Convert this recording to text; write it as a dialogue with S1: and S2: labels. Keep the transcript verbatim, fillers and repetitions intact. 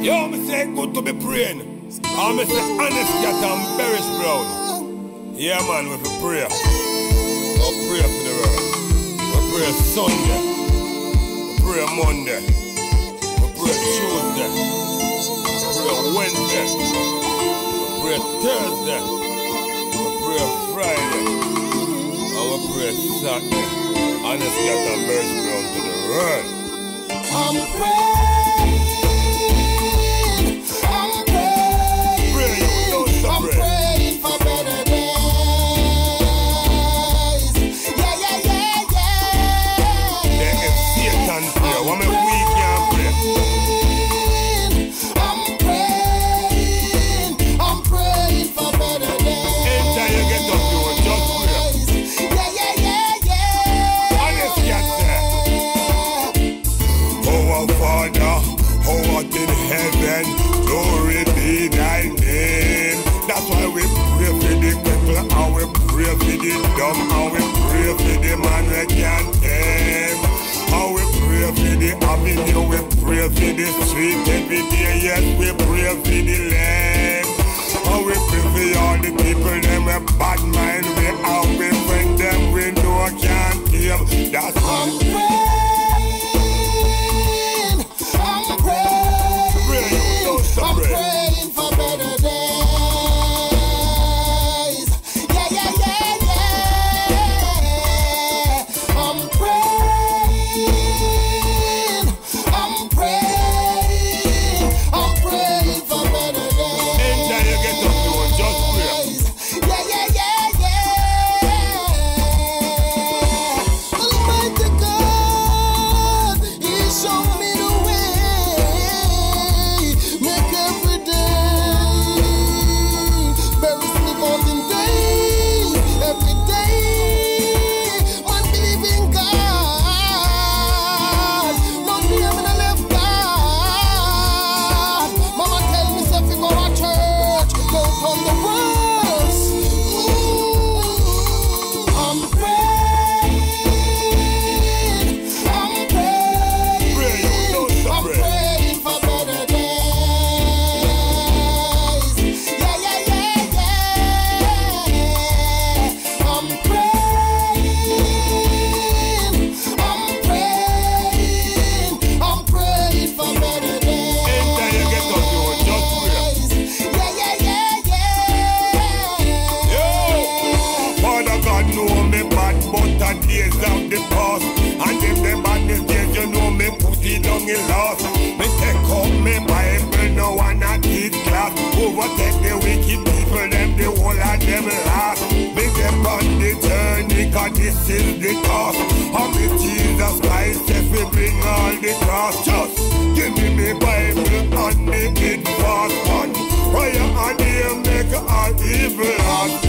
S1: Yo, me say good to be praying. I me say honest cat and bearish brown. Yeah man, we fi pray. We pray for the world. We pray Sunday. We pray Monday. We pray Tuesday. We pray Wednesday. We pray Thursday. We pray Friday. And we pray Saturday. Honest cat and bearish brown to the world.
S2: I'm praying. I'm praying.
S1: Pray you, don't stop
S2: I'm
S1: praying.
S2: praying for better days. Yeah, yeah, yeah, yeah.
S1: Then if Satan pray, what me we can't pray?
S2: I'm praying. I'm praying for better days.
S1: Anytime you get up, you will just pray.
S2: Yeah, yeah, yeah, yeah.
S1: Honest cat there. Oh, our Father, who art in heaven, glory be thy name. That's why we pray for the people, and we pray for the dumb, and we pray for the man we can't tame. And we pray for the avenue, we pray for the street every day, yes, we pray for the land. And we pray for all the people, them with bad mind, we out, we friend them, we know can't give. That's why
S2: I'm praying. I'm praying.
S1: Pray, don't stop
S2: I'm
S1: praying.
S2: praying for better days. Yeah, yeah, yeah, yeah. I'm praying. I'm praying. I'm praying for better days.
S1: Anytime you get up, you will just pray.
S2: Yeah, yeah, yeah, yeah. Almighty God, He show me the way. Make every day very sleep on them days. Every day, man believe in God. Not me, I'm in a left God. Mama tell me say fi go to church, go from the worst. Ooh, I'm praying. I'm praying.
S1: Pray, you don't stop
S2: I'm
S1: praying.
S2: praying for better days. Yeah, yeah, yeah, yeah. I'm praying. I'm praying. I'm praying for better days.
S1: Anytime you get up, you will just pray.
S2: Yeah, yeah, yeah, yeah.
S1: Yo, Father God know me bad, but the days of the past. And if the badness days, you know me put it down in loss. Me take up me Bible, no one at this class. Overtake the wicked people, them the whole of them last. Me them on the journey, cause this is the cost. And with Jesus Christ, if we bring all the cross, just give me me Bible and me it fast one. Fire and the make all evil hearts